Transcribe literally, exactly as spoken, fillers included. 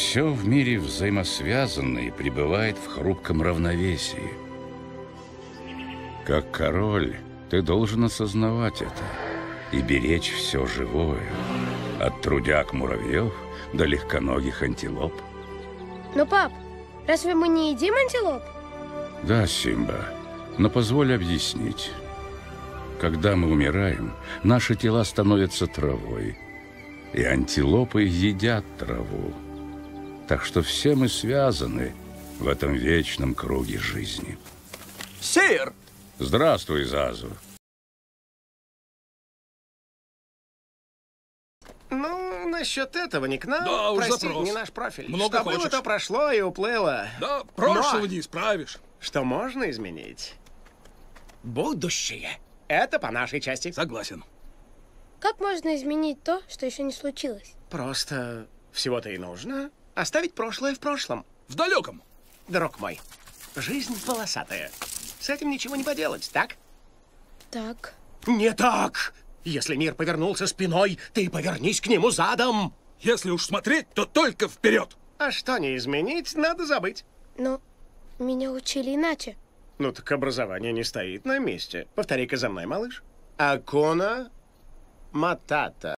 Все в мире взаимосвязано и пребывает в хрупком равновесии. Как король, ты должен осознавать это и беречь все живое, от трудяг муравьев до легконогих антилоп. Но, пап, разве мы не едим антилоп? Да, Симба, но позволь объяснить. Когда мы умираем, наши тела становятся травой, и антилопы едят траву. Так что все мы связаны в этом вечном круге жизни. Сир! Здравствуй, Зазу. Ну, насчет этого не к нам. Да, уж Прости, запрос. не наш профиль. Много Что было, хочешь. то прошло и уплыло. Да, прошлого Но не исправишь. что можно изменить? Будущее. Это по нашей части. Согласен. Как можно изменить то, что еще не случилось? Просто всего-то и нужно оставить прошлое в прошлом. В далеком. Друг мой, жизнь полосатая. С этим ничего не поделать, так? Так. Не так! Если мир повернулся спиной, ты повернись к нему задом. Если уж смотреть, то только вперед. А что не изменить, надо забыть. Но меня учили иначе. Ну так образование не стоит на месте. Повтори-ка за мной, малыш. Акуна Матата.